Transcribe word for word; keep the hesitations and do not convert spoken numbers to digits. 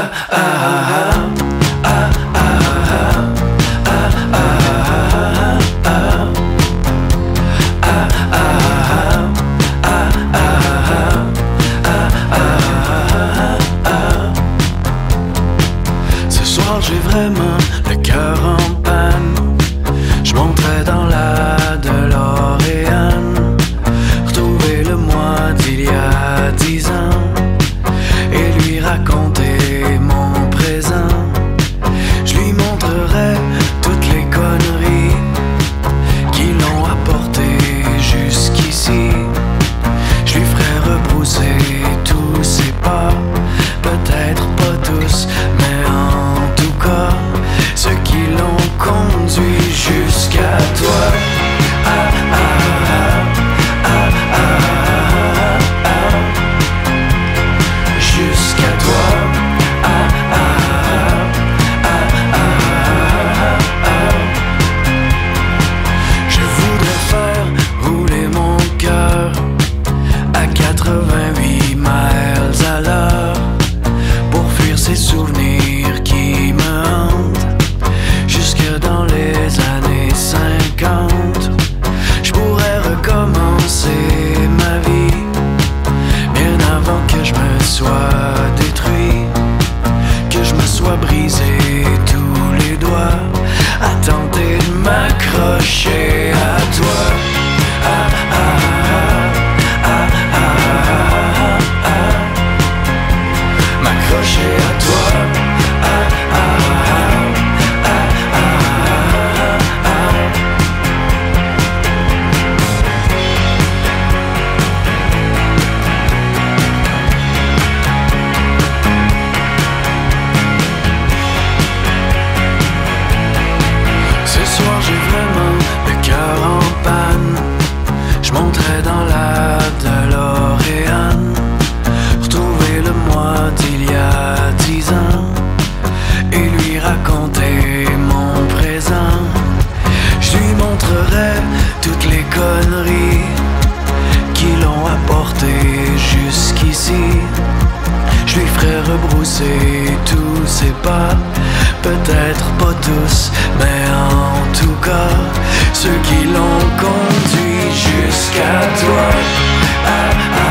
J'ai vraiment le cœur en panne. Je monterai dans la DeLorean, retrouver le moi d'il y a dix ans et lui raconter mon présent. Je lui montrerai toutes les conneries qui l'ont apporté jusqu'ici. Je lui ferai rebrousser tous ses pas, peut-être pas tous, mais en tout cas ceux qui l'ont conduit jusqu'à toi. Ah, ah, ah, ah, ah, ah, ah. Jusqu'à toi. Ah, ah, ah, ah, ah, ah. Je voudrais faire rouler mon cœur à quatre-vingt-huit miles à l'heure pour fuir ces souvenirs qui me hantent jusque dans les années cinquante. Je pourrais recommencer ma vie bien avant que je me sois détruit, que je me sois brisé tous les doigts à tenter de m'accrocher à toi. Ah, ah, ah, ah, ah, ah, ah. M'accrocher à toi. Ah, ah, ah, ah, ah, ah. Ce soir j'ai vraiment le cœur en panne. Je monterai dans la DeLorean, retrouver le moi d'il y a dix ans et lui raconter mon présent. Je lui montrerai toutes les conneries qui l'ont apporté jusqu'ici. Je lui ferai rebrousser tous ses pas, peut-être pas tous, mais en tout cas ceux qui l'ont conduit jusqu'à toi. Ah, ah.